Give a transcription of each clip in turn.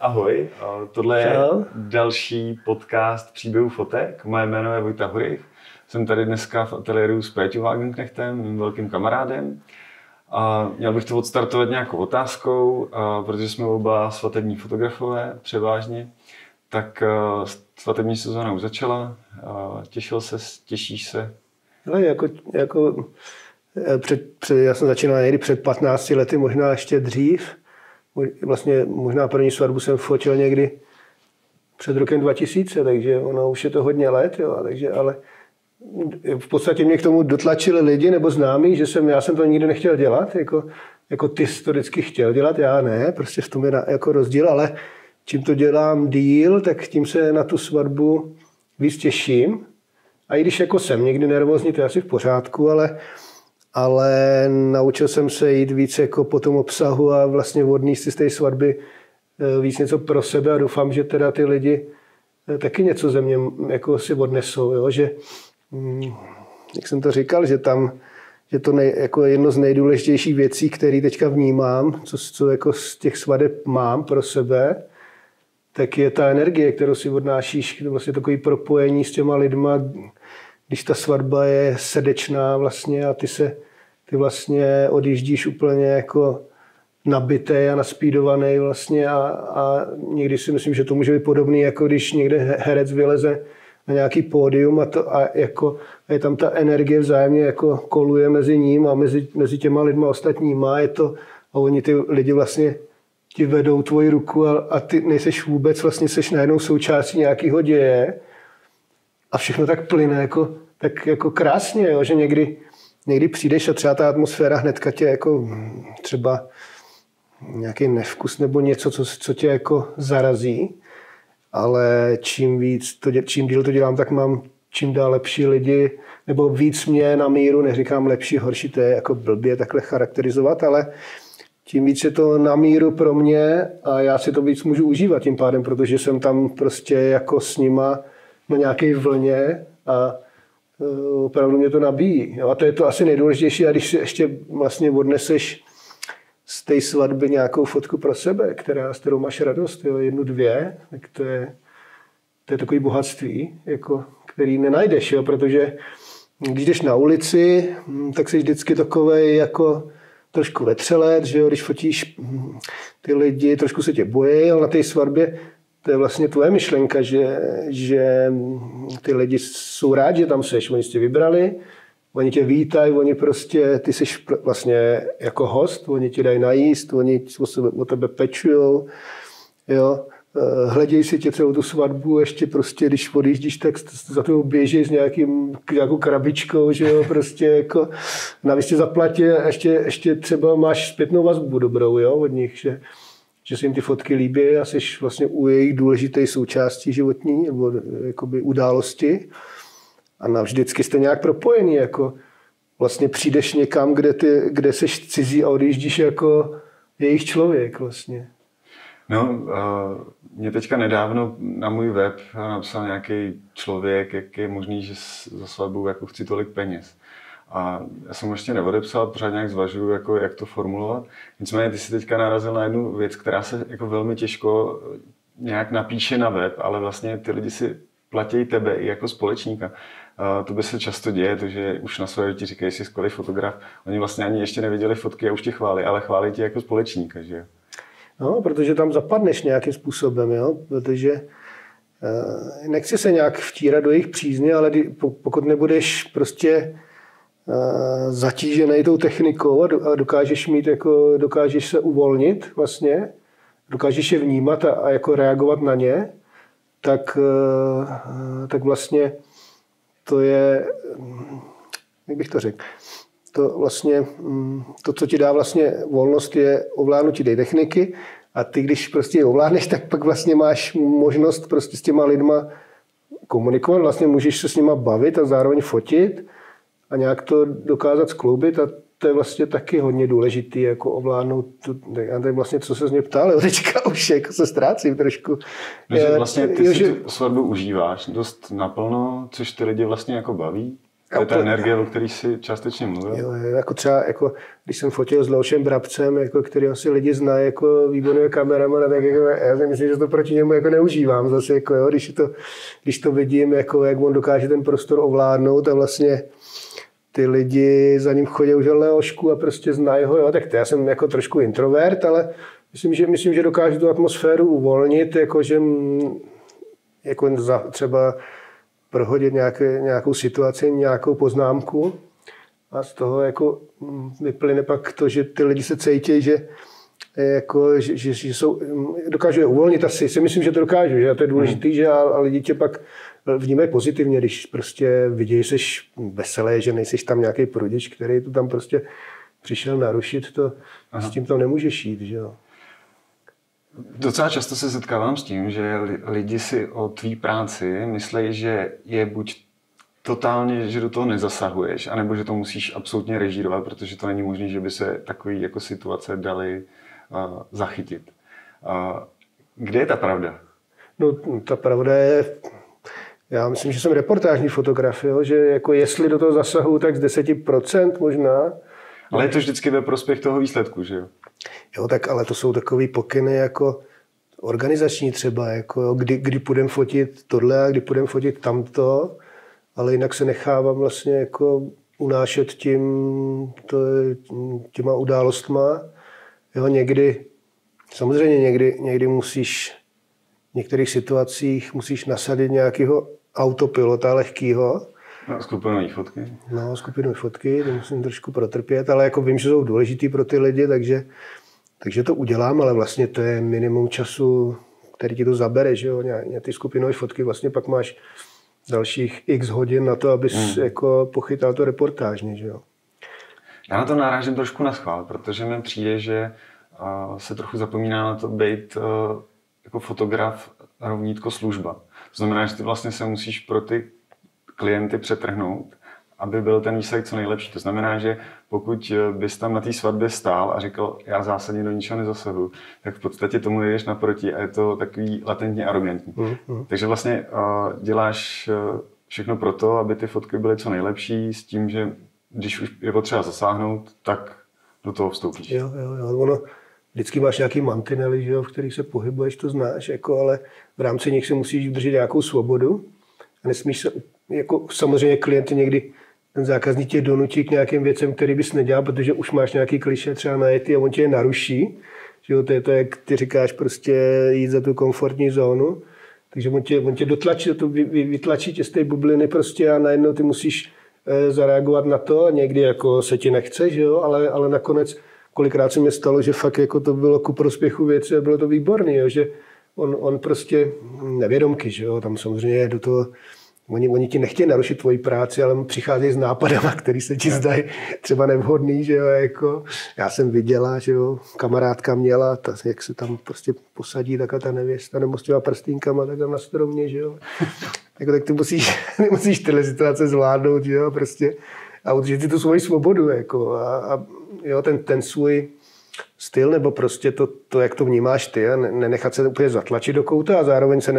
Ahoj, tohle je další podcast Příběhů fotek. Moje jméno je Vojta Hurich. Jsem tady dneska v ateliéru s Péťou Wagenknechtem, mým velkým kamarádem. A měl bych to odstartovat nějakou otázkou, protože jsme oba svatební fotografové převážně. Tak svatební sezóna už začala. Těšíš se? No, já jsem začínal někdy před 15 lety, možná ještě dřív. Vlastně možná první svatbu jsem fotil někdy před rokem 2000, takže ono už je to hodně let, jo, takže, ale v podstatě mě k tomu dotlačili lidi nebo známí, že já jsem to nikdy nechtěl dělat, jako ty jsi to vždycky chtěl dělat, já ne, prostě v tom je jako rozdíl, ale čím to dělám díl, tak tím se na tu svatbu víc těším. A i když jako jsem někdy nervózní, to je asi v pořádku, ale naučil jsem se jít víc jako po tom obsahu a vlastně odníst si z té svatby víc něco pro sebe a doufám, že teda ty lidi taky něco ze mě jako si odnesou, jo? Že, jak jsem to říkal, že to jako jedno z nejdůležitějších věcí, které teďka vnímám, co jako z těch svadeb mám pro sebe, tak je ta energie, kterou si odnášíš, vlastně takový propojení s těma lidma, když ta svatba je srdečná vlastně a ty vlastně odjíždíš úplně jako nabitej a naspídovaný vlastně a někdy si myslím, že to může být podobný, jako když někde herec vyleze na nějaký pódium a je tam ta energie vzájemně jako koluje mezi ním a mezi těma lidma ostatníma a oni ty lidi vlastně ti vedou tvoji ruku a ty nejseš vůbec, vlastně seš najednou součástí nějakého děje a všechno tak plyne tak jako krásně, jo, že někdy přijdeš a třeba ta atmosféra hnedka tě jako třeba nějaký nevkus nebo něco, co tě jako zarazí, ale čím díl to dělám, tak mám čím dál lepší lidi, nebo víc mě na míru, neříkám lepší, horší, to je jako blbě takhle charakterizovat, ale tím víc je to na míru pro mě a já si to víc můžu užívat tím pádem, protože jsem tam prostě jako s nima na nějaké vlně a opravdu mě to nabíjí. Jo? A to je to asi nejdůležitější. A když si ještě vlastně odneseš z té svatby nějakou fotku pro sebe, s kterou máš radost, jo? 1, 2, tak to je takový bohatství, jako, který nenajdeš, jo? Protože když jdeš na ulici, tak jsi vždycky takovej jako trošku vetřelec, že jo? Když fotíš ty lidi, trošku se tě bojí, ale na té svatbě to je vlastně tvoje myšlenka, že ty lidi jsou rádi, že tam seš. Oni tě vybrali, oni tě vítají, ty jsi vlastně jako host, oni ti dají najíst, oni o tebe pečujou, jo. Hledějí si tě celou tu svatbu, ještě prostě, když odjíždíš, tak za toho běží s nějakou krabičkou, že jo, prostě jako navíc tě zaplatí a ještě třeba máš zpětnou vazbu dobrou, jo, od nich, že se jim ty fotky líbí a jsi vlastně u jejich důležité součástí životní nebo jakoby události a navždycky jste nějak propojený, jako vlastně přijdeš někam, kde jsi cizí a odjíždíš jako jejich člověk vlastně. No, mě teďka nedávno na můj web napsal nějaký člověk, jak je možný, že za svatbu jako chci tolik peněz. A já jsem ještě neodepsal, pořád nějak zvažuju, jako, jak to formulovat. Nicméně ty jsi teďka narazil na jednu věc, která se jako velmi těžko nějak napíše na web, ale vlastně ty lidi si platí tebe i jako společníka. To by se často děje, to, že už na své ti říkají, že jsi skvělý fotograf. Oni vlastně ani ještě neviděli fotky a už tě chválí, ale chválí tě jako společníka, že jo? No, protože tam zapadneš nějakým způsobem, jo? Protože nechci se nějak vtírat do jejich přízně, ale pokud nebudeš prostě zatížený tou technikou a dokážeš se uvolnit vlastně, dokážeš je vnímat a jako reagovat na ně, tak vlastně to je, jak bych to řekl, to vlastně, to, co ti dá vlastně volnost, je ovládnutí té techniky a ty, když prostě je ovládneš, tak pak vlastně máš možnost prostě s těma lidma komunikovat, vlastně můžeš se s nima bavit a zároveň fotit a nějak to dokázat skloubit a to je vlastně taky hodně důležitý, jako ovládnout já tady vlastně, co se z mě ptal, jo, teďka už jako se ztrácím trošku. Že vlastně ty si tu svatbu užíváš dost naplno, což ty lidi vlastně jako baví? To je ta energie, o který si částečně mluvil. Jo, jako třeba, jako, když jsem fotil s Leošem Brabcem, jako, který asi lidi znají jako výborného kameramana, tak jako, já si myslím, že to proti němu jako neužívám zase, jako, jo, když to vidím, jako, jak on dokáže ten prostor ovládnout a vlastně ty lidi za ním chodí už Leošku a prostě znají ho, jo, tak to já jsem jako trošku introvert, ale myslím, že dokážu tu atmosféru uvolnit, jako, že jako třeba prohodit nějakou situaci, nějakou poznámku a z toho jako vyplyne pak to, že ty lidi se cítí, že jsou, dokážu je uvolnit asi. Si myslím, že to dokážu, že to je důležité, že a lidi tě pak vnímají pozitivně, když prostě vidí, že jsi veselý, že nejsi tam nějaký prodič, který to tam prostě přišel narušit, to s tím tam nemůžeš jít, že jo. Docela často se setkávám s tím, že lidi si o tvý práci myslí, že je buď totálně, že do toho nezasahuješ, anebo že to musíš absolutně režírovat, protože to není možné, že by se takové jako situace daly zachytit. Kde je ta pravda? No, ta pravda je, já myslím, že jsem reportážní fotograf, jo? Že jako jestli do toho zasahuju, tak z 10% možná. Ale je to vždycky ve prospěch toho výsledku, že jo? Jo, tak ale to jsou takový pokyny jako organizační třeba, jako kdy půjdeme fotit tohle a kdy půjdeme fotit tamto, ale jinak se nechávám vlastně jako unášet těma událostma. Jo, samozřejmě někdy musíš v některých situacích musíš nasadit nějakého autopilota lehkýho. No, skupinové fotky. No, skupinové fotky, to musím trošku protrpět, ale jako vím, že jsou důležitý pro ty lidi, takže to udělám, ale vlastně to je minimum času, který ti to zabere, že jo, ty skupinové fotky, vlastně pak máš dalších x hodin na to, abys jako pochytal to reportážně, že jo. Já na to narážím trošku na schvál, protože mi přijde, že se trochu zapomíná na to být jako fotograf rovnítko služba. To znamená, že ty vlastně se musíš pro ty klienty přetrhnout, aby byl ten výsledek co nejlepší. To znamená, že pokud bys tam na té svatbě stál a říkal, já zásadně do ničeho nezasahu, tak v podstatě tomu jdeš naproti a je to takový latentně arrogantní. Takže vlastně děláš všechno pro to, aby ty fotky byly co nejlepší s tím, že když už je potřeba zasáhnout, tak do toho vstoupíš. Jo. Ono, vždycky máš nějaký mantinely, že jo, v kterých se pohybuješ, to znáš, jako, ale v rámci nich si musíš udržet nějakou svobodu a nesmíš se, jako samozřejmě klienty někdy ten zákazník tě donutí k nějakým věcem, který bys nedělal, protože už máš nějaký klišé třeba najetý a on tě je naruší. Že jo, to je to, jak ty říkáš, prostě jít za tu komfortní zónu. Takže on tě dotlačí, vytlačí tě z té bubliny prostě a najednou ty musíš zareagovat na to a někdy jako se ti nechce, že jo, ale nakonec kolikrát se mi stalo, že fakt jako to bylo ku prospěchu věci a bylo to výborný, jo, že on prostě nevědomky, že jo, tam samozřejmě do toho. Oni ti nechtějí narušit tvoji práci, ale přicházejí s nápadama, který se ti zdají třeba nevhodný, že jo, jako já jsem viděla, že jo, kamarádka měla, jak se tam prostě posadí taká ta nevěsta nebo s těma prstýnkama tak tam na stromě, že jo. Jako, tak ty musíš tyhle situace zvládnout, že jo, prostě a udržet si tu svoji svobodu, jako a jo, ten svůj styl nebo prostě to, jak to vnímáš ty a nenechat se úplně zatlačit do kouta a zároveň se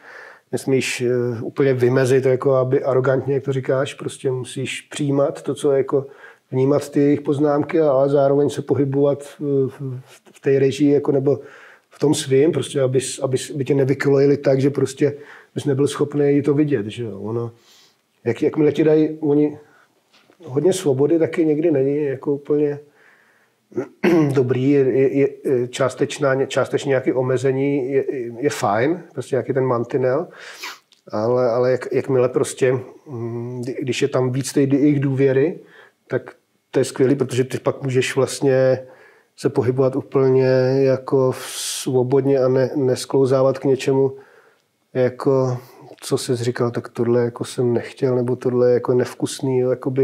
nesmíš úplně vymezit, jako aby arrogantně, jak to říkáš, prostě musíš přijímat to, co jako vnímat ty jejich poznámky, ale zároveň se pohybovat v té režii, jako nebo v tom svým, prostě, aby tě nevykolejili tak, že prostě bys nebyl schopný to vidět, že jo. Ono, jakmile ti dají oni hodně svobody, taky někdy není jako úplně dobrý, je částečně nějaké omezení je fajn, prostě nějaký ten mantinel, ale jakmile prostě, když je tam víc té jejich důvěry, tak to je skvělý, protože ty pak můžeš vlastně se pohybovat úplně jako svobodně a nesklouzávat k něčemu, jako co jsi říkal, tak tohle jako jsem nechtěl, nebo tohle jako nevkusný, jakoby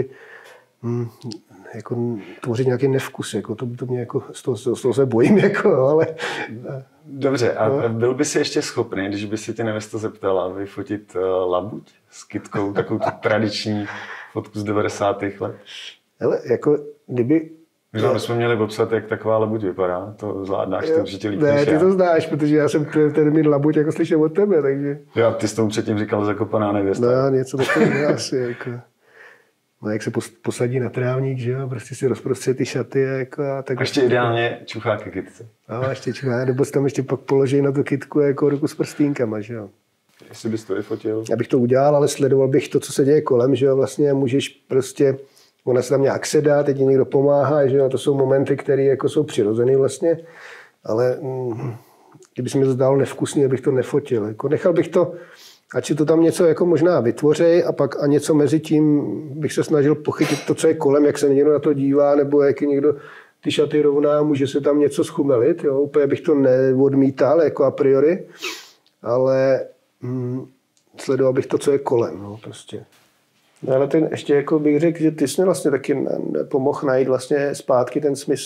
jako tvořit nějaký nevkus, jako to mě jako z toho se bojím, jako, ale... Dobře, a byl by si ještě schopný, když by si tě nevěsta zeptala, vyfotit labuť s kytkou, takovou tu tradiční fotku z 90. let? Hele, jako kdyby... My jsme měli popsat, jak taková labuť vypadá, to zvládnáš, to určitě líp než já. Ne, ty to znáš, protože já jsem ten mít labuť jako slyšel od tebe, takže... Jo, ty jsi tomu předtím říkal zakopaná nevěsta. No, něco takového asi, jako... No, jak se posadí na trávník, že jo, prostě si rozprostře ty šaty a tak. A ještě ideálně čuchá ke kytce. No, ještě čuchá, nebo si tam ještě pak položí na tu kytku jako ruku s prstínkama, že jo. Jestli bys to vyfotil? Já bych to udělal, ale sledoval bych to, co se děje kolem, že jo, vlastně můžeš prostě, ona se tam nějak sedá, teď ti někdo pomáhá, že jo, to jsou momenty, které jako jsou přirozený vlastně, ale kdyby se mi to zdálo nevkusný, abych to nefotil. Jako nechal bych to, ať si to tam něco jako možná vytvoří a pak a něco mezi tím bych se snažil pochytit to, co je kolem, jak se někdo na to dívá, nebo jak je někdo ty šaty rovná, může se tam něco schumelit, jo, úplně bych to neodmítal jako a priori, ale sledoval bych to, co je kolem, no, prostě. No, ale ten ještě jako bych řekl, že ty jsi vlastně taky pomohl najít vlastně zpátky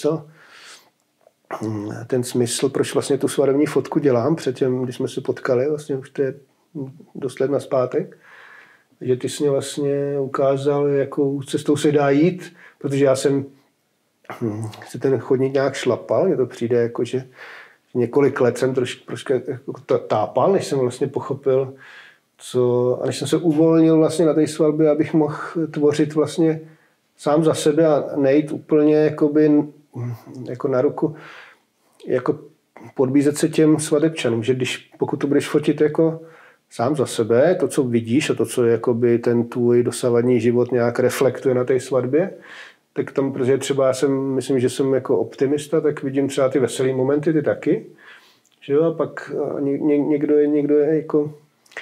ten smysl, proč vlastně tu svatební fotku dělám, předtím, když jsme se potkali, vlastně už to je dost let nazpátek, že ty jsi mě vlastně ukázal, jakou cestou se dá jít, protože já jsem si ten chodník nějak šlapal, mně to přijde jako, že několik let jsem trošku jako tápal, než jsem vlastně pochopil, a než jsem se uvolnil vlastně na té svatbě, abych mohl tvořit vlastně sám za sebe a nejít úplně jakoby, jako na ruku, jako podbízet se těm svatebčanům, že pokud to budeš fotit jako sám za sebe, to, co vidíš a to, co jakoby ten tvůj dosavadní život nějak reflektuje na té svatbě, tak tam, protože třeba já myslím, že jsem jako optimista, tak vidím třeba ty veselý momenty, ty taky, že jo, a pak někdo je jako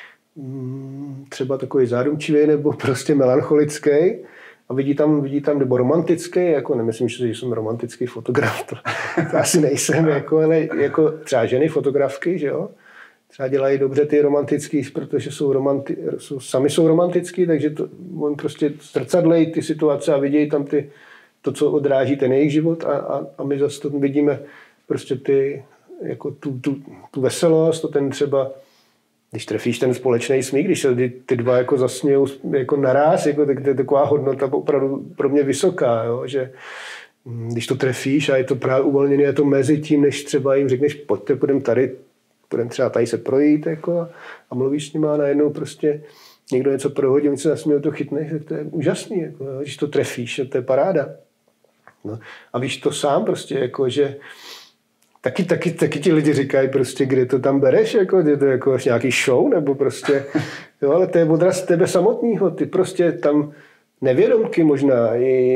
třeba takový zárumčivý nebo prostě melancholický a vidí tam nebo romantický, jako nemyslím, že jsem romantický fotograf, to asi nejsem, jako, ale jako třeba ženy fotografky, že jo, třeba dělají dobře ty romantický, protože sami jsou romantický, takže on prostě zrcadlejí ty situace a vidějí tam to, co odráží ten jejich život a my zase to vidíme prostě jako tu veselost, to ten třeba, když trefíš ten společný smích, když se ty dva jako zasmějou jako naráz, jako, tak to je taková hodnota opravdu pro mě vysoká, jo, že když to trefíš a je to právě uvolněné, je to mezi tím, než třeba jim řekneš, pojďte, půjdeme třeba tady se projít jako, a mluvíš s nima a najednou prostě někdo něco prohodí, oni se zasmějou, to chytneš, tak to je úžasný, jako, jo, když to trefíš, to je paráda. No. A víš to sám prostě, jako, že taky ti lidi říkají prostě, kde to tam bereš, jako, je to jako nějaký show, nebo prostě, jo, ale to je odraz tebe samotného, ty prostě tam nevědomky možná,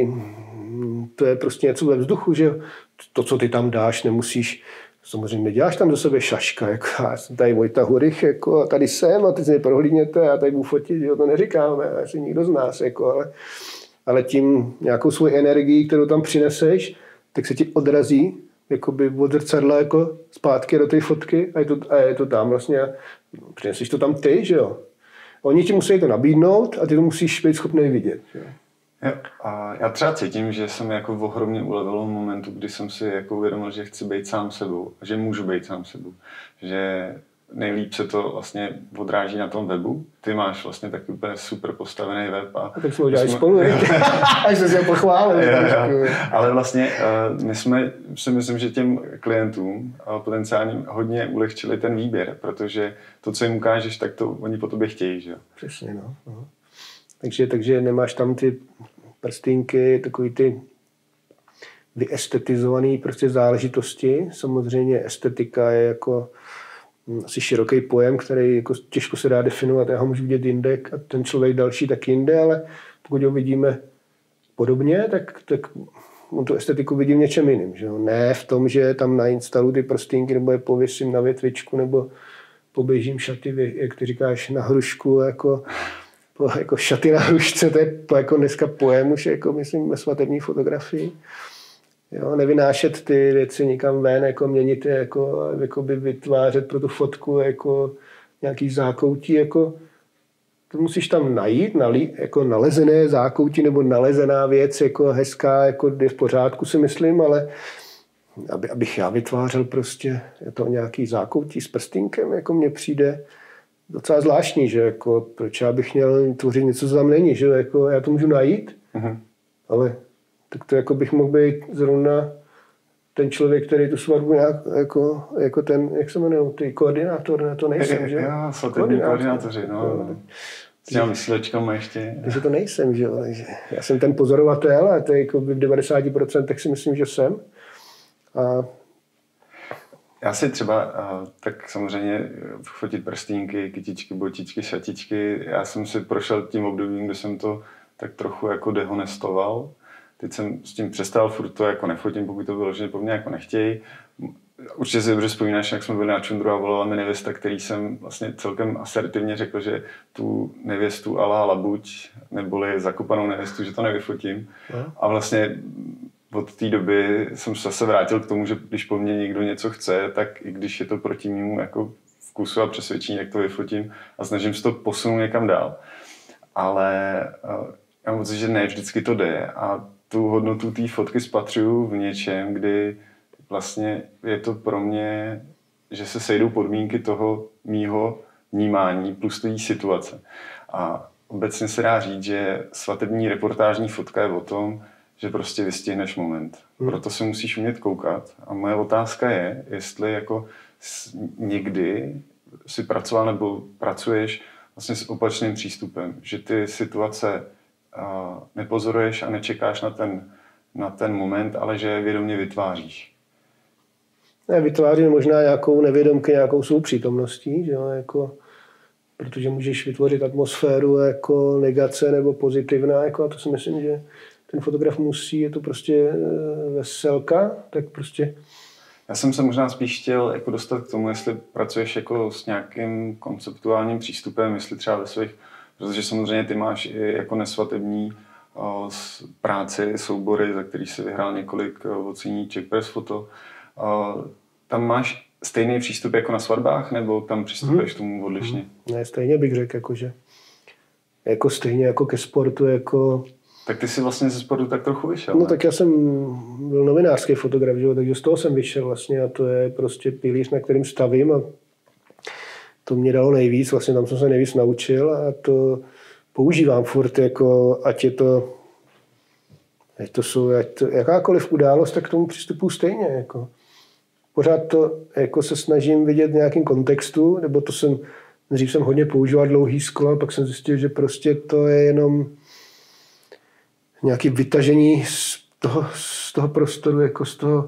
to je prostě něco ve vzduchu, že to, co ty tam dáš, nemusíš, samozřejmě neděláš tam do sebe šaška, jako já jsem tady Vojta Hurich, jako, a tady jsem, a teď se mě prohlídněte, a tady budu fotit, jo, to neříkáme, asi nikdo z nás, jako, ale tím nějakou svoji energii, kterou tam přineseš, tak se ti odrazí jakoby od zrcadla jako zpátky do té fotky a je to tam vlastně. Přineseš to tam ty, že jo. Oni ti musí to nabídnout a ty to musíš být schopný vidět. Že? Jo. A já třeba cítím, že jsem jako ohromně ulevil v momentu, kdy jsem si jako uvědomil, že chci být sám sebou, že můžu být sám sebou. Že nejlíp se to vlastně odráží na tom webu. Ty máš vlastně taky úplně super postavený web. A tak jsme ho dělali spolu, až se si pochválil. Ale vlastně my jsme si myslím, že těm klientům potenciálním hodně ulehčili ten výběr, protože to, co jim ukážeš, tak to oni po tobě chtějí. Že? Přesně, no. Takže nemáš tam ty prstínky, takový ty vyestetizované prostě záležitosti. Samozřejmě estetika je jako asi široký pojem, který jako těžko se dá definovat. Já ho můžu vidět jinde a ten člověk další tak jinde, ale pokud ho vidíme podobně, tak on tu estetiku vidí v něčem jiným. Že? Ne v tom, že tam nainstaluji ty prstínky, nebo je pověsím na větvičku, nebo poběžím šaty, jak ty říkáš, na hrušku, jako šaty na hrušce, to je jako dneska pojem už, jako myslím, ve svatební fotografii. Jo, nevynášet ty věci nikam ven, jako měnit je, jako by vytvářet pro tu fotku jako nějaký zákoutí, jako to musíš tam najít, jako nalezené zákoutí nebo nalezená věc, jako hezká, jako je v pořádku, si myslím, ale abych já vytvářel prostě to nějaký zákoutí s prstínkem, jako mně přijde docela zvláštní, že jako proč já bych měl tvořit něco, co tam není, že jako já to můžu najít, ale tak to jako bych mohl být zrovna ten člověk, který tu svatbu nějak, jako ten, jak se jmenuje, ty koordinátor, na to nejsem, že? Já, svatební koordinátoři, no. S těma vysílačkama ještě. Takže to nejsem, že jo. Takže já jsem ten pozorovatel a to je jako v 90% si myslím, že jsem. A já si třeba, tak samozřejmě fotit prstínky, kytičky, botičky, šatičky, já jsem si prošel tím obdobím, kdy jsem to tak trochu jako dehonestoval. Teď jsem s tím přestal, furt to jako nefotím, pokud to bylo, že po mně jako nechtějí. Určitě si dobře vzpomínáš, jak jsme byli na Čundru a volala mi nevěsta, který jsem vlastně celkem asertivně řekl, že tu nevěstu Alá Labuť, neboli zakopanou nevěstu, že to nevyfotím. A vlastně od té doby jsem se zase vrátil k tomu, že když po mně někdo něco chce, tak i když je to proti mému jako vkusu a přesvědčení, jak to vyfotím a snažím se to posunout někam dál. Ale já mám pocit, že ne vždycky to jde a tu hodnotu té fotky spatřuju v něčem, kdy vlastně je to pro mě, že se sejdou podmínky toho mýho vnímání plus té situace. A obecně se dá říct, že svatební reportážní fotka je o tom, že prostě vystihneš moment. Proto se musíš umět koukat. A moje otázka je, jestli jako někdy si pracoval nebo pracuješ vlastně s opačným přístupem, že ty situace nepozoruješ a nečekáš na ten moment, ale že je vědomě vytváříš. Vytvářím možná nějakou nevědomky, nějakou soupřítomností, že jo, jako, protože můžeš vytvořit atmosféru jako negace nebo pozitivná, jako, a to si myslím, že ten fotograf musí, je to prostě veselka, tak prostě... Já jsem se možná spíš chtěl jako dostat k tomu, jestli pracuješ jako s nějakým konceptuálním přístupem, jestli třeba ve svých, protože samozřejmě ty máš i jako nesvatební práci, soubory, za který si vyhrál několik ocenění Press Photo. Tam máš stejný přístup jako na svatbách, nebo tam přistupuješ k tomu odlišně? Ne, stejně bych řekl, jakože jako stejně jako ke sportu, jako... Tak ty jsi vlastně ze sportu tak trochu vyšel, No ne? tak já jsem byl novinářský fotograf, že? Takže z toho jsem vyšel vlastně a to je prostě pilíř, na kterým stavím a to mě dalo nejvíc, vlastně tam jsem se nejvíc naučil a to používám furt, jako ať to jakákoliv událost, tak k tomu přistupuji stejně, jako. Pořád to jako se snažím vidět v nějakém kontextu, nebo to dřív jsem hodně používal dlouhý sklo, pak jsem zjistil, že prostě to je jenom nějaké vytažení z toho prostoru, jako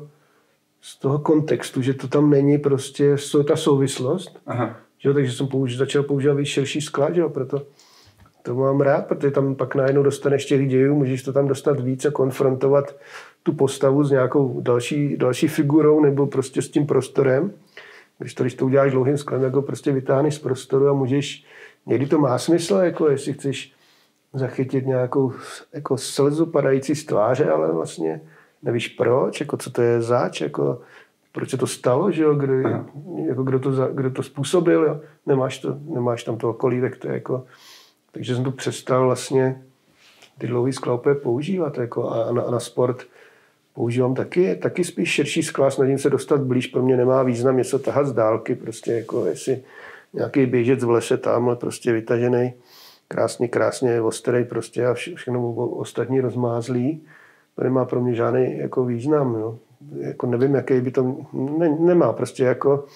z toho kontextu, že to tam není prostě ta souvislost. Aha. Že, takže jsem začal používat víc širší skla, že, proto to mám rád, protože tam pak najednou dostaneš těch dějů, můžeš to tam dostat víc a konfrontovat tu postavu s nějakou další figurou nebo prostě s tím prostorem. Když to uděláš dlouhým sklem, jako prostě vytáhneš z prostoru a můžeš, někdy to má smysl, jako jestli chceš zachytit nějakou jako slzu padající z tváře, ale vlastně nevíš proč, jako co to je zač, jako proč se to stalo, že jo, kdo to způsobil, jo? Nemáš tam to okolí, tak to je jako, takže jsem to přestal vlastně ty dlouhý skla úplně používat, jako a na sport používám taky spíš širší skla, snažím se dostat blíž, pro mě nemá význam něco tahat z dálky, prostě jako jestli nějaký běžec v lese tamhle prostě vytažený, krásně ostrý prostě a všechno ostatní rozmázlý. To nemá pro mě žádný jako význam. Jo. Jako nevím, jaký by to... Nemá prostě jako...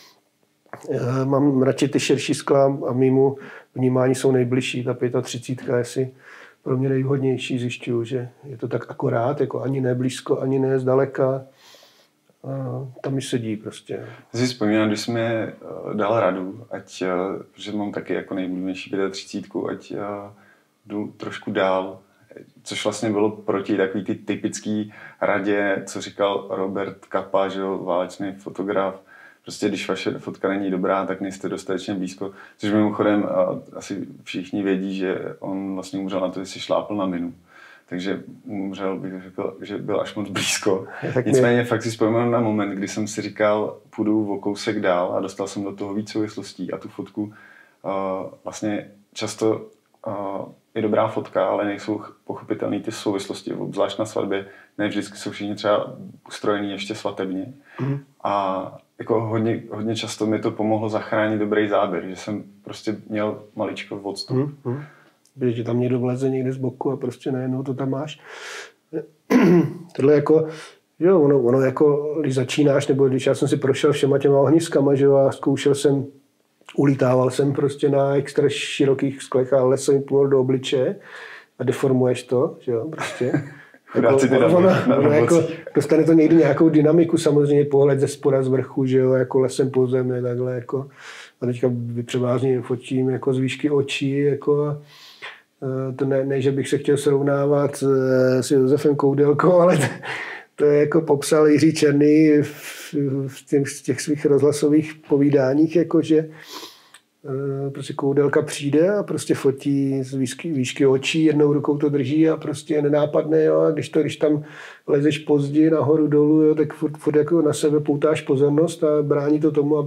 Mám radši ty širší skla a mýmu vnímání jsou nejbližší. Ta 35 je si pro mě nejvhodnější. Zjišťuju, že je to tak akorát, jako ani ne blízko, ani ne zdaleka. A tam mi sedí prostě. Já si vzpomínám, když jsme dal radu, protože mám taky jako nejblíbenější 35, ať jdu trošku dál, což vlastně bylo proti takový ty typický radě, co říkal Robert Capa, že jo, válečný fotograf. Prostě když vaše fotka není dobrá, tak nejste dostatečně blízko. Což mimochodem asi všichni vědí, že on vlastně umřel na to, že si šlápl na minu. Takže umřel, bych řekl, že byl až moc blízko. Nicméně fakt si vzpomínám na moment, kdy jsem si říkal, půjdu o kousek dál a dostal jsem do toho víc souvislostí a tu fotku vlastně často je dobrá fotka, ale nejsou pochopitelné ty souvislosti, obzvlášť na svatbě. Ne vždycky jsou všichni třeba ustrojení ještě svatebně. A jako hodně často mi to pomohlo zachránit dobrý záběr, že jsem prostě měl maličko odstup. Když ti tam někdo vleze někde z boku a prostě najednou to tam máš. Tohle jako, jo, ono jako, když začínáš, nebo když já jsem si prošel všema těma ohniskama, že jo, a zkoušel jsem ulítával jsem prostě na extra širokých sklech a les jsem pomohl do obličeje a deformuješ to, že jo, prostě. Ono jako, dostane to někdy nějakou dynamiku, samozřejmě pohled ze spoda z vrchu, že jo, jako lesem po zemi, takhle jako. A teďka převážně fotím jako z výšky očí, jako to ne, že bych se chtěl srovnávat s Josefem Koudelkou, ale to je jako popsal Jiří Černý v těch svých rozhlasových povídáních, jako že prostě Koudelka přijde a prostě fotí z výšky očí, jednou rukou to drží a prostě je nenápadné, jo, a když tam lezeš pozdě nahoru dolů, jo, tak furt jako na sebe poutáš pozornost a brání to tomu,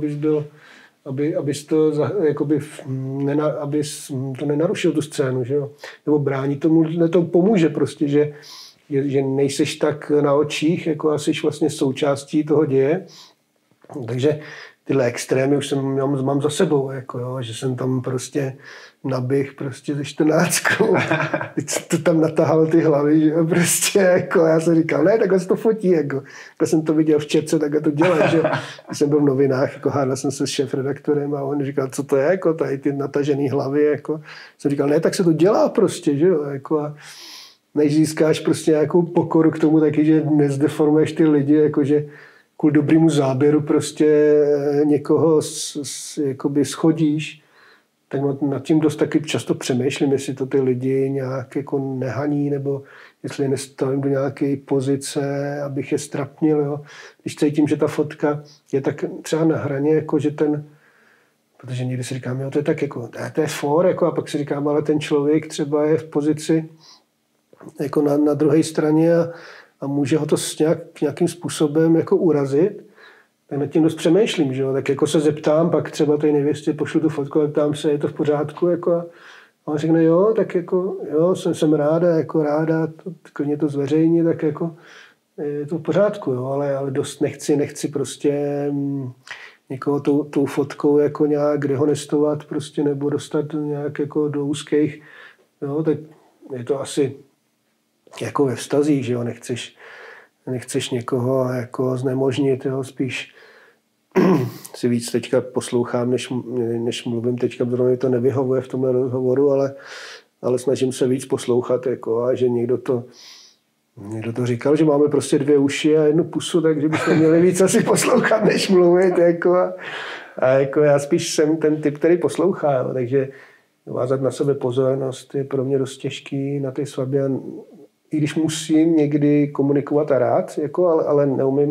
abys to jakoby, abys to nenarušil tu scénu, že jo? Nebo brání tomu, to pomůže prostě, že nejseš tak na očích, jako a jsi vlastně součástí toho děje. Takže tyhle extrémy už mám za sebou, jako jo, že jsem tam prostě naběh prostě ze 14. Teď to tam natahal ty hlavy, že jo, prostě jako já jsem říkal, ne, takhle se to fotí, jako. Když jsem to viděl v Četce, tak to dělá, že když jsem byl v novinách, jako hádal jsem se s šéfredaktorem a on říkal, co to je, jako tady ty natažený hlavy, jako. Jsem říkal, ne, tak se to dělá prostě, že jo, jako a než získáš prostě nějakou pokoru k tomu taky, že nezdeformuješ ty lidi, jakože kvůli dobrému záběru prostě někoho jakoby schodíš, tak nad tím dost taky často přemýšlím, jestli to ty lidi nějak jako nehaní, nebo jestli je nestavím do nějaké pozice, abych je strapnil. Jo. Když cítím, že ta fotka je tak třeba na hraně, jako že protože někdy si říkám, jo, to je tak jako, to je for, jako, a pak si říkám, ale ten člověk třeba je v pozici jako na druhé straně a může ho to nějakým způsobem jako urazit, tak nad tím dost přemýšlím, že jo? Tak jako se zeptám, pak třeba té nevěstě pošlu tu fotku a ptám se, je to v pořádku, jako, a on řekne, jo, tak jako, jo, jsem ráda, klidně to zveřejní, tak jako je to v pořádku, jo, ale dost nechci prostě někoho tou fotkou jako nějak dehonestovat prostě, nebo dostat nějak jako do úzkých, jo, tak je to asi jako ve vztazích, že jo, nechceš někoho jako znemožnit, jo, spíš si víc teďka poslouchám, než mluvím teďka, protože mi to nevyhovuje v tomhle rozhovoru, ale snažím se víc poslouchat, jako, a že někdo to říkal, že máme prostě 2 uši a 1 pusu, takže bychom měli víc asi poslouchat, než mluvit, jako, a jako já spíš jsem ten typ, který poslouchá, jo, takže vázat na sebe pozornost je pro mě dost těžký na té svatbě, i když musím někdy komunikovat a rád, jako, ale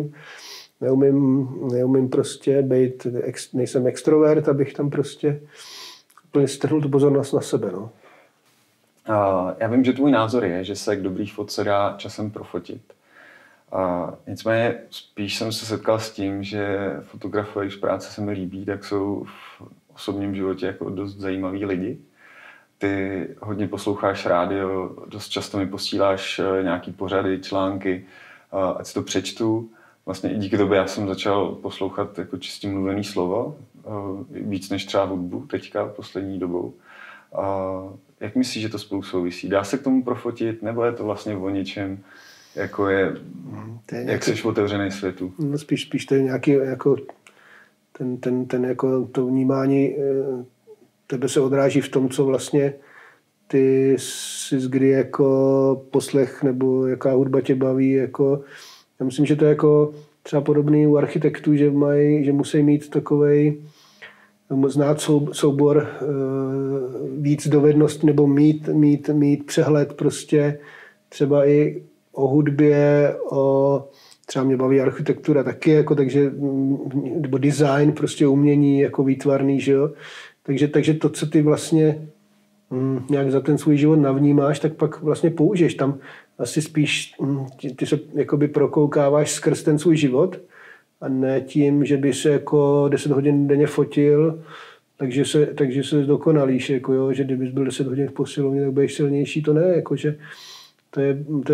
neumím prostě být, nejsem extrovert, abych tam prostě úplně strhnul tu pozornost na sebe. No. Já vím, že tvůj názor je, že se k dobrý fotce dá časem profotit. Nicméně spíš jsem se setkal s tím, že fotografové, když práce se mi líbí, tak jsou v osobním životě jako dost zajímaví lidi. Ty hodně posloucháš rádio, dost často mi posíláš nějaký pořady, články, ať si to přečtu. Vlastně i díky tobě já jsem začal poslouchat jako čistě mluvený slovo, víc než třeba hudbu teďka poslední dobou. Jak myslíš, že to spolu souvisí? Dá se k tomu profotit, nebo je to vlastně o něčem, jako jak jsi otevřený světu? No spíš to je nějaký jako ten jako to vnímání tebe se odráží v tom, co vlastně ty jsi kdy jako poslech nebo jaká hudba tě baví. Jako, já myslím, že to je jako třeba podobný u architektů, že musí mít takovej znát soubor víc dovedností nebo mít přehled prostě třeba i o hudbě, třeba mě baví architektura taky, jako, takže, nebo design, prostě umění jako výtvarný, že jo. Takže to, co ty vlastně nějak za ten svůj život navnímáš, tak pak vlastně použiješ. Tam asi spíš ty se jakoby prokoukáváš skrz ten svůj život a ne tím, že by se jako 10 hodin denně fotil, takže se dokonalíš, jako jo, že kdybys byl 10 hodin v posilovně, tak budeš silnější, to ne, jakože to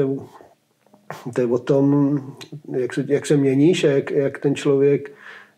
je o tom, jak se měníš a jak ten člověk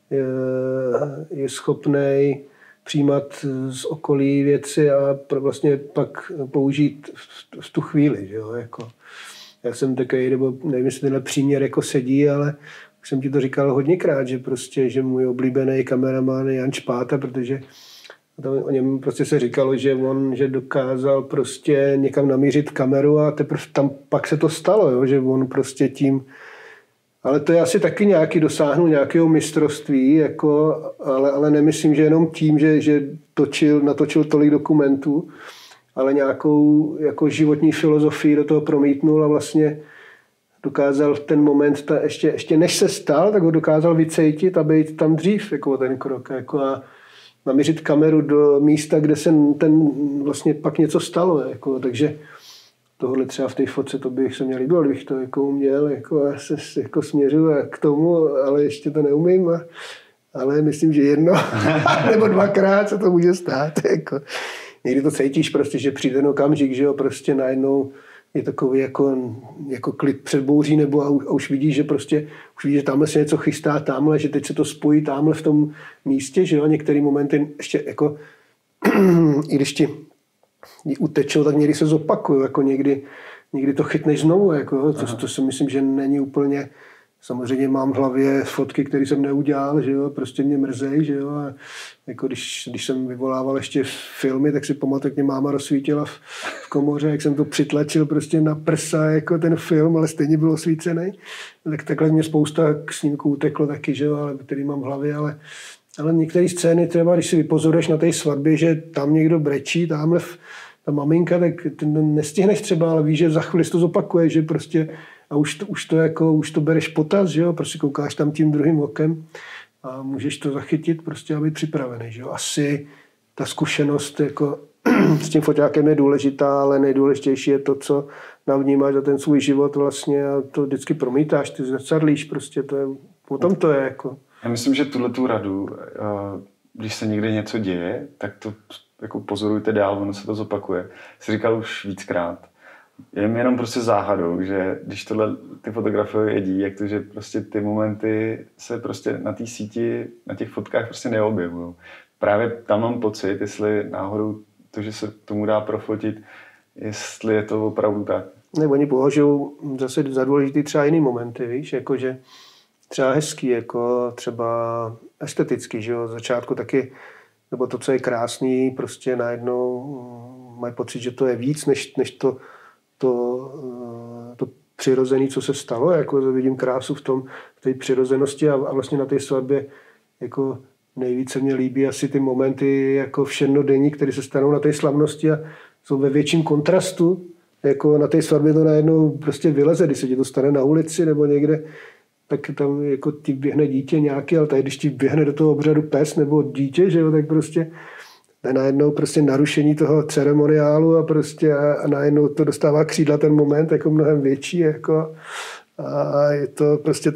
je schopný přijímat z okolí věci a vlastně pak použít v tu chvíli. Že jo? Jako, já jsem takový, nebo nevím, jestli tenhle příměr jako sedí, ale už jsem ti to říkal hodněkrát, že můj oblíbený kameraman je Jan Špáta, protože O něm prostě se říkalo, že dokázal prostě někam namířit kameru a teprve tam pak se to stalo, jo? Že on prostě tím... Ale to je asi taky dosáhnul nějakého mistrovství, jako, ale nemyslím, že jenom tím, že natočil tolik dokumentů, ale nějakou jako životní filozofii do toho promítnul a vlastně dokázal v ten moment, ještě než se stal, tak ho dokázal vycejtit a být tam dřív, jako ten krok. Jako a namířit kameru do místa, kde se ten vlastně pak něco stalo. Jako, takže tohle třeba v té fotce, to bych se mě líbilo, kdybych to jako uměl, jako já se jako směřuji k tomu, ale ještě to neumím. Ale myslím, že jedno nebo dvakrát se to může stát. Jako. Někdy to cítíš prostě, že přijde ten okamžik, že jo, prostě najednou je takový jako klid před bouří, nebo a už vidíš, že prostě už vidíš, že tamhle se něco chystá, tamhle, že teď se to spojí tamhle v tom místě, že jo, některé momenty ještě jako i když ti utečou, tak někdy se zopakují, jako někdy to chytneš znovu, jako, to si myslím, že není úplně. Samozřejmě mám v hlavě fotky, které jsem neudělal, že jo, prostě mě mrzej, že jo, a jako když jsem vyvolával ještě filmy, tak si pamatuju, jak mě máma rozsvítila v komoře, jak jsem to přitlačil prostě na prsa, jako ten film, ale stejně byl osvícený. Tak takhle mě spousta snímků uteklo taky, že jo, ale který mám v hlavě, ale některé scény třeba, když si vypozoruješ na té svatbě, že tam někdo brečí, tamhle ta maminka, tak ty nestihneš třeba, ale víš, že za chvíli to zopakuje, že prostě a už to bereš potaz, že jo, prostě koukáš tam tím druhým okem a můžeš to zachytit prostě a být připravený, že jo. Asi ta zkušenost jako s tím foťákem je důležitá, ale nejdůležitější je to, co navnímáš za ten svůj život vlastně a to vždycky promítáš, ty zrcadlíš prostě, to je, potom to je jako. Já myslím, že tu radu, když se někde něco děje, tak to jako pozorujte dál, ono se to zopakuje. Jsi říkal už víckrát. Je mi jenom prostě záhadou, že když tohle ty fotografie jedí, jak to, že prostě ty momenty se prostě na té síti, na těch fotkách prostě neobjevují. Právě tam mám pocit, jestli náhodou to, že se tomu dá profotit, jestli je to opravdu tak. Ne, oni považují zase za důležitý třeba jiný momenty, víš, jakože třeba hezký, jako třeba estetický, že jo, z začátku taky, nebo to, co je krásný, prostě najednou mají pocit, že to je víc, než to přirozené, co se stalo, jako vidím krásu v té přirozenosti a vlastně na té svatbě jako nejvíce mě líbí asi ty momenty jako všednodenní, které se stanou na té slavnosti a jsou ve větším kontrastu, jako na té svatbě to najednou prostě vyleze, když se ti to stane na ulici nebo někde, tak tam jako ti běhne dítě nějaký, ale tady když ti běhne do toho obřadu pes nebo dítě, že jo, tak prostě najednou prostě narušení toho ceremoniálu a prostě a najednou to dostává křídla ten moment jako mnohem větší jako a je to prostě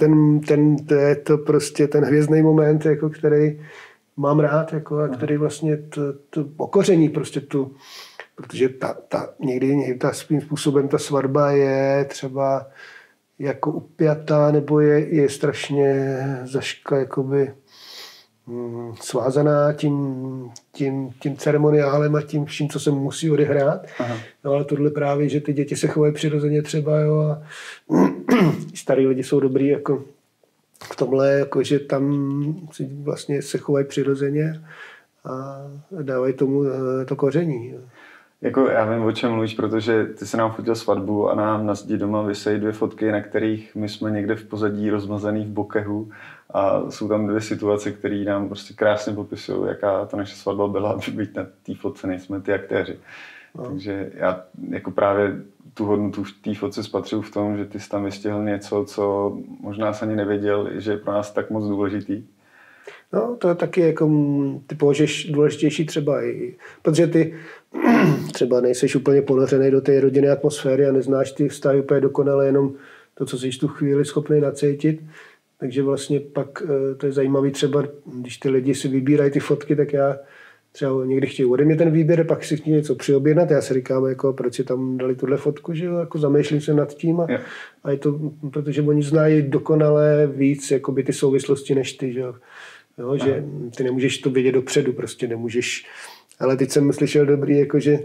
ten hvězdný moment, jako který mám rád jako a který vlastně to okoření prostě protože někdy svým způsobem ta svatba je třeba jako upjatá nebo je strašně zaška jakoby svázaná tím ceremoniálem a tím vším, co se musí odehrát. No, ale tohle právě, že ty děti se chovají přirozeně třeba, jo, a starý lidi jsou dobrý jako v tomhle, jako, že tam vlastně se chovají přirozeně a dávají tomu to koření. Jo. Jako já vím, o čem mluvíš, protože ty se nám fotil svatbu a nám na zdi doma visejí 2 fotky, na kterých my jsme někde v pozadí rozmazaný v bokehu a jsou tam 2 situace, které nám prostě krásně popisují, jaká ta naše svatba byla, byť na té fotce nejsme ty aktéři. No. Takže já jako právě tu hodnotu v té fotce spatřuju v tom, že ty jsi tam vystihl něco, co možná se ani nevěděl, že je pro nás tak moc důležitý. No, to je taky jako, ty považuješ důležitější třeba i, protože ty třeba nejseš úplně ponořený do té rodinné atmosféry a neznáš ty vztahy úplně dokonale, jenom to, co jsi tu chvíli schopný nacítit. Takže vlastně pak to je zajímavý třeba, když ty lidi si vybírají ty fotky, tak já třeba někdy chtějí ode mě ten výběr, pak si chtějí něco přiobjednat. Já si říkám, jako, proč si tam dali tuhle fotku, že jo? Jako zamýšlím se nad tím a je to, protože oni znají dokonale víc jakoby ty souvislosti než ty, že jo? Jo, že ty nemůžeš to vědět dopředu, prostě nemůžeš. Ale teď jsem slyšel dobrý, jakože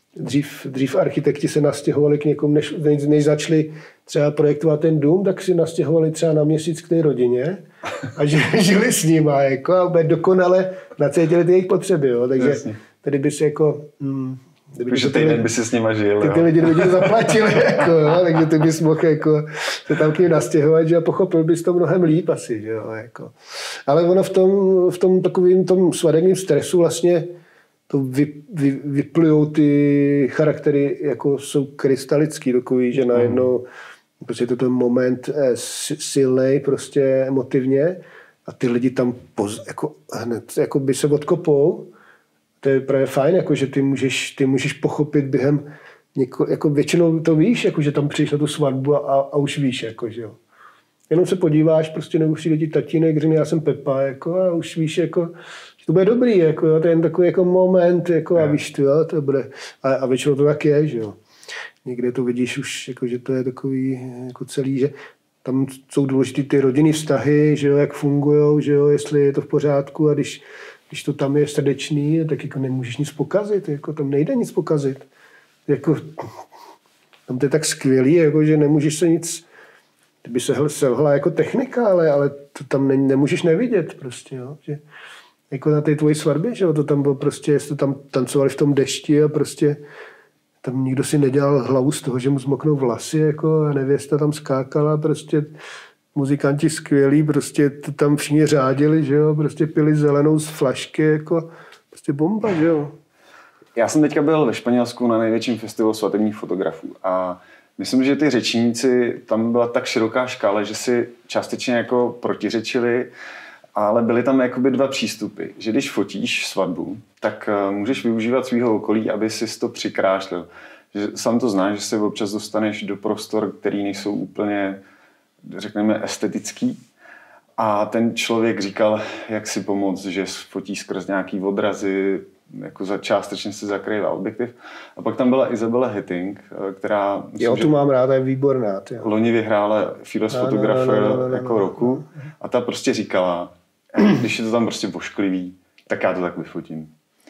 dřív architekti se nastěhovali k někomu, než začali třeba projektovat ten dům, tak si nastěhovali třeba na měsíc k té rodině a žili s nima jako, a dokonale nacítili ty jejich potřeby. Jo. Takže tady by si jako... Takže týden by si s nima žil. Ty lidi zaplatili, jako, jo, takže ty bys mohl jako, se tam k ním nastěhovat, že, a pochopil bys to mnohem líp asi. Že, jo, jako. Ale ono v tom takovým tom svadebním stresu vlastně to vyplujou ty charaktery, jako jsou krystalický takový, že najednou prostě to ten moment silnej, prostě emotivně, a ty lidi tam jako, hned jako by se odkopou. To je právě fajn, jako, že ty můžeš pochopit během jako většinou to víš, jako, že tam přijdeš na tu svatbu a už víš, jako, že jo. Jenom se podíváš, prostě nebo přijde ti tatínek, řekne, já jsem Pepa, jako, a už víš, jako, že to bude dobrý, jako, jo, to je jen takový jako moment, jako, a víš, to bude, a většinou to tak je, že jo. Někde to vidíš už, jako, že to je takový jako celý, že tam jsou důležité ty rodinné vztahy, že jo, jak fungujou, že jo, jestli je to v pořádku, a když to tam je srdečný, tak jako nemůžeš nic pokazit, jako tam nejde nic pokazit. Jako, tam to je tak skvělý, jako, že nemůžeš se nic, kdyby se selhala jako technika, ale to tam nemůžeš nevidět prostě, jo, že jako na té tvojí svatbě, že jo, to tam bylo prostě, jestli to tam tancovali v tom dešti a prostě tam nikdo si nedělal hlavu z toho, že mu zmoknou vlasy, jako, a nevěsta tam skákala, prostě muzikanti skvělí, prostě to tam všichni řádili, že jo, prostě pili zelenou z flašky, jako prostě bomba, že jo. Já jsem teďka byl ve Španělsku na největším festivalu svatebních fotografů a myslím, že ty řečníci, tam byla tak široká škála, že si částečně jako protiřečili, ale byly tam jakoby dva přístupy, že když fotíš svatbu, tak můžeš využívat svého okolí, aby si to přikrášlil. Že sám to znáš, že se občas dostaneš do prostor, který nejsou úplně, řekněme, estetický. A ten člověk říkal, jak si pomoct, že fotí skrz nějaký odrazy, jako částečně se zakrývá objektiv. A pak tam byla Isabella Hetting, která... Jo, tu mám ráda, je výborná. Tyjo. Loni vyhrála Filos Photographer jako roku. A ta prostě říkala, když je to tam prostě vošklivý, tak já to tak vyfotím.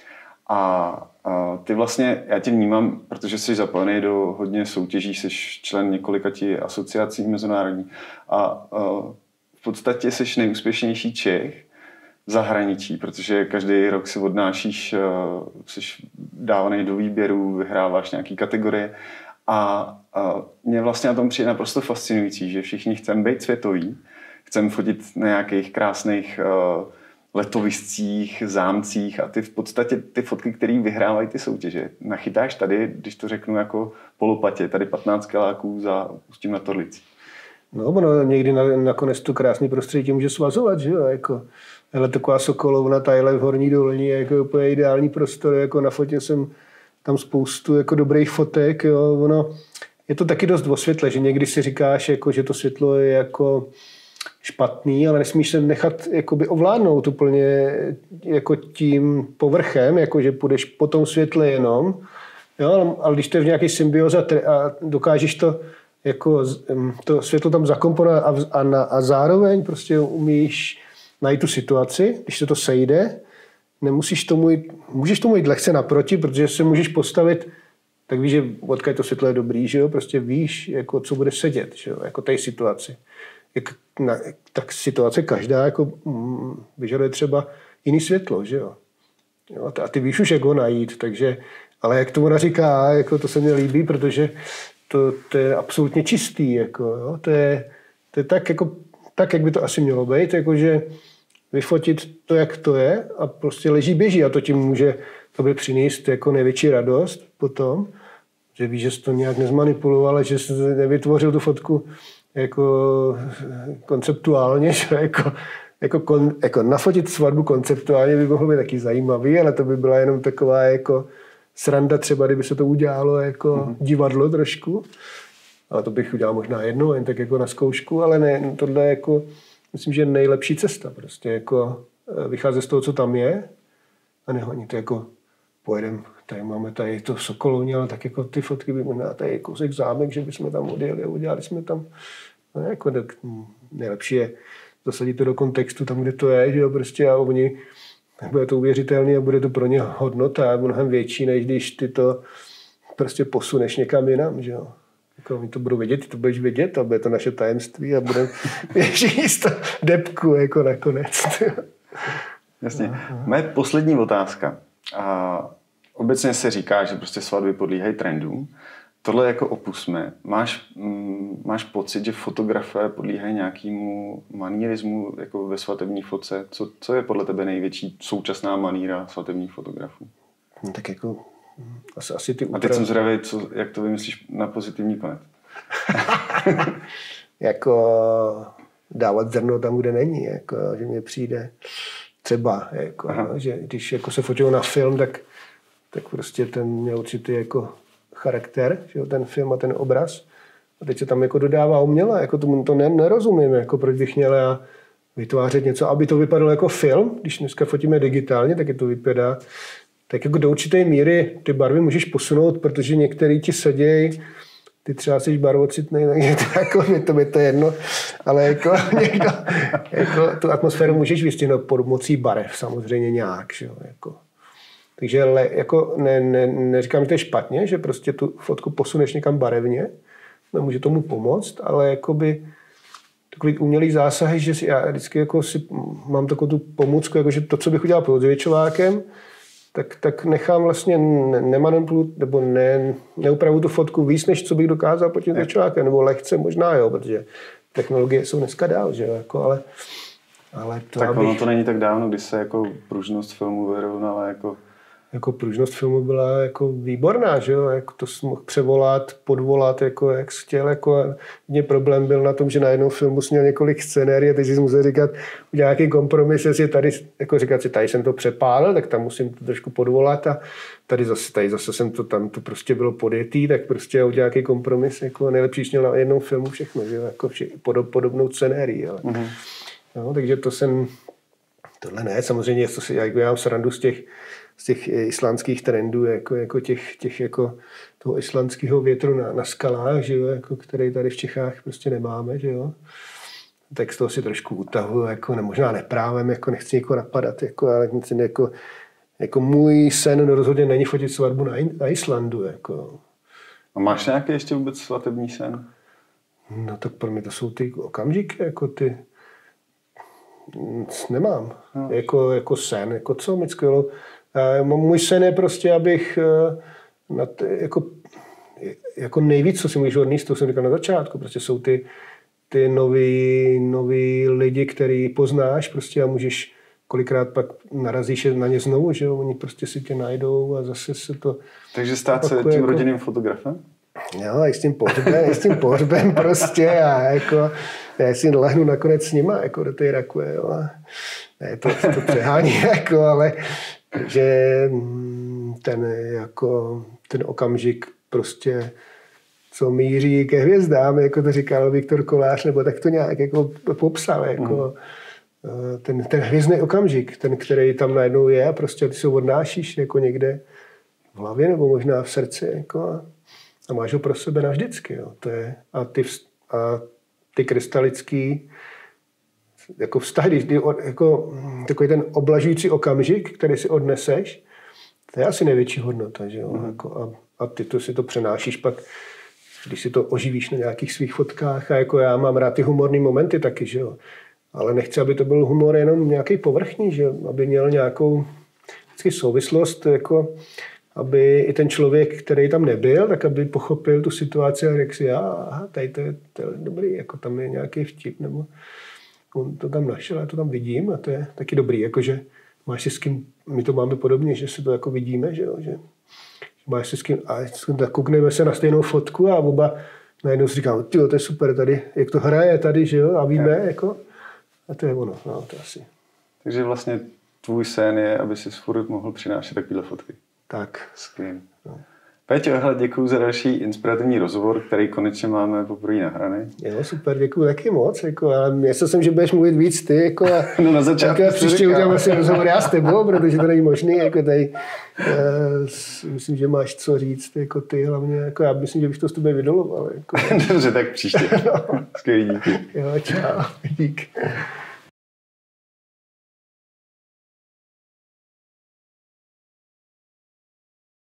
A ty vlastně, já tě vnímám, protože jsi zapojený do hodně soutěží, jsi člen několika asociací mezinárodní a v podstatě jsi nejúspěšnější Čech v zahraničí, protože každý rok si odnášíš, jsi dávaný do výběru, vyhráváš nějaký kategorie a mě vlastně na tom přijde naprosto fascinující, že všichni chceme být světoví, chceme fotit na nějakých krásných letoviscích, zámcích a ty v podstatě ty fotky, které vyhrávají ty soutěže, nachytáš tady, když to řeknu jako polopatě, tady 15 kiláků za pustím na Torlici. No, ono někdy nakonec to krásný prostředí může svazovat, že jo, jako hele, taková sokolovna, tadyhle v Horní Dolní, jako úplně ideální prostor, jako nafotil jsem tam spoustu jako dobrých fotek, jo, ono je to taky dost o světle, že někdy si říkáš, jako, že to světlo je jako špatný, ale nesmíš se nechat jakoby ovládnout úplně jako tím povrchem, jako že půjdeš po tom světle jenom, jo, ale když to je v nějaké symbioze a dokážeš to jako to světlo tam zakomponovat a zároveň prostě umíš najít tu situaci, když se to sejde, můžeš tomu jít lehce naproti, protože se můžeš postavit, tak víš, že odkud to světlo je dobrý, že jo, prostě víš, jako co bude sedět, že jo, jako té situaci. Tak situace každá jako vyžaduje třeba jiný světlo, že jo. A ty víš už, jak ho najít, takže, ale jak to ona říká, jako to se mi líbí, protože to je absolutně čistý, jako, jo. To je tak, jako, tak, jak by to asi mělo být, jakože vyfotit to, jak to je a prostě leží, běží a to tím může tobě přinést jako největší radost potom, že víš, že jsi to nějak nezmanipuloval a že jsi nevytvořil tu fotku jako konceptuálně, že jako nafotit svatbu konceptuálně by mohlo být taky zajímavý, ale to by byla jenom taková jako sranda třeba, kdyby se to udělalo jako divadlo trošku. Ale to bych udělal možná jednou, jen tak jako na zkoušku, ale ne, tohle je jako, myslím, že nejlepší cesta prostě, jako vycházet z toho, co tam je a nehonit, jako pojedem, tady máme tady to Sokolovně, ale tak jako ty fotky by možná tady kousek zámek, že bychom tam odjeli a udělali jsme tam, no, jako nejlepší je zasadit to do kontextu tam, kde to je, že jo, prostě a oni bude to uvěřitelný a bude to pro ně hodnota mnohem větší, než když ty to prostě posuneš někam jinam, že jo. Jako my to budou vidět, ty to budeš vidět a bude to naše tajemství a budeme jíst debku jako nakonec. Jasně. Moje poslední otázka. A obecně se říká, že prostě svatby podléhají trendům. Tohle jako opusme. Máš pocit, že fotografé podléhají nějakému manierismu jako ve svatební fotce? Co je podle tebe největší současná maníra svatebních fotografů? No, tak jako asi ty A teď jsem zvědavý, jak to vymyslíš na pozitivní konec. Jako dávat zrno tam, kde není. Jako, že mně přijde třeba, jako, že když jako se fotil na film, tak prostě ten měl určitý jako charakter, že ten film a ten obraz. A teď se tam jako dodává uměle, jako tomu to nerozumím, jako proč bych měl já vytvářet něco, aby to vypadalo jako film. Když dneska fotíme digitálně, tak je to vypadá. Tak jako do určité míry ty barvy můžeš posunout, protože některý ti sedějí, ty třeba jsi barvocitnej, takže to jako mi to jedno, ale jako někdo, jako tu atmosféru můžeš vystihnout pomocí barev samozřejmě nějak, že jo, jako. Takže jako neříkám, že to je špatně, že prostě tu fotku posuneš někam barevně, může tomu pomoct, ale jakoby takový umělý zásahy, že já vždycky jako si mám takovou tu pomůcku, jako že to, co bych udělal pod zvětšovákem, tak nechám vlastně nebo neupravu tu fotku víc, než co bych dokázal pod tím zvětšovákem, nebo lehce možná, jo, protože technologie jsou dneska dál, že jo, jako, ale to tak ono to není tak dávno, když se jako pružnost filmu vyrovnala jako pružnost filmu byla jako výborná, že jo, jako to jsi mohl převolat, podvolat, jako jak jsi chtěl, jako mě problém byl na tom, že na jednom filmu jsi měl několik scénérií a teď jsi musel říkat, udělat nějaký kompromis, jestli tady, jako říkat si, tady jsem to přepálil, tak tam musím to trošku podvolat a tady zase jsem to, tam to prostě bylo podjetý, tak prostě udělat nějaký kompromis, jako nejlepší měl na jednom filmu všechno, že jo, jako podobnou scenérii, ale. No, takže tohle ne, samozřejmě, já mám srandu z těch islandských trendů, jako těch jako toho islandského větru na skalách, že jo, jako, který tady v Čechách prostě nemáme, že jo. Tak z toho si trošku utahuju, jako možná neprávem, jako nechci někoho napadat, jako, ale jako můj sen rozhodně není fotit svatbu na Islandu, jako. A máš nějaký ještě vůbec svatební sen? No tak pro mě to jsou ty okamžiky, jako ty nemám, jako sen, jako co mi skvělo. Můj sen je prostě, abych jako nejvíc, co si můžeš odníst, to jsem říkal na začátku, prostě jsou ty noví lidi, který poznáš prostě a můžeš kolikrát pak narazíš na ně znovu, že jo, oni prostě si tě najdou a zase se to. Takže stát se tím rodinným fotografem? Jo, i s tím pohřbem prostě a jako já si lehnu nakonec s nima jako do té rakve, jo. Ne, to přehání, jako, ale že ten okamžik prostě, co míří ke hvězdám, jako to říkal Viktor Kolář, nebo tak to nějak jako popsal, jako ten hvězdný okamžik, ten, který tam najednou je a prostě ty se odnášíš jako někde v hlavě nebo možná v srdci, jako, a máš ho pro sebe navždycky, jo. To je, a ty krystalický jako vztahy, jako takový ten oblažující okamžik, který si odneseš, to je asi největší hodnota, že jo? Jako a ty to si to přenášíš pak, když si to oživíš na nějakých svých fotkách a jako já mám rád ty humorní momenty taky, že jo? Ale nechci, aby to byl humor jenom nějaký povrchní, že aby měl nějakou vždycky souvislost, jako aby i ten člověk, který tam nebyl, tak aby pochopil tu situaci a řekl si, aha, tady to je dobrý, jako tam je nějaký vtip, nebo on to tam našel, já to tam vidím a to je taky dobrý, jakože máš si s kým, my to máme podobně, že si to jako vidíme, že jo, že máš si s kým a koukneme se na stejnou fotku a oba najednou si říkáme, tyjo, to je super tady, jak to hraje tady, že jo, a víme, jako, a to je ono, no, to asi. Takže vlastně tvůj sen je, aby si furt mohl přinášet takovéhle fotky. Tak. Skvělý. No. Peťo, děkuji za další inspirativní rozhovor, který konečně máme poprvé nahraný. Jo, super, děkuji taky moc. Jako, ale myslel jsem, že budeš mluvit víc ty. Jako, no na začátku příště udělám asi rozhovor já s tebou, protože to není možný. Jako tady, myslím, že máš co říct jako ty hlavně. Jako, já myslím, že bych to s tebe vydoloval. Jako. Dobře, tak příště. No. Skvělý, díky. Jo, čau. Dík.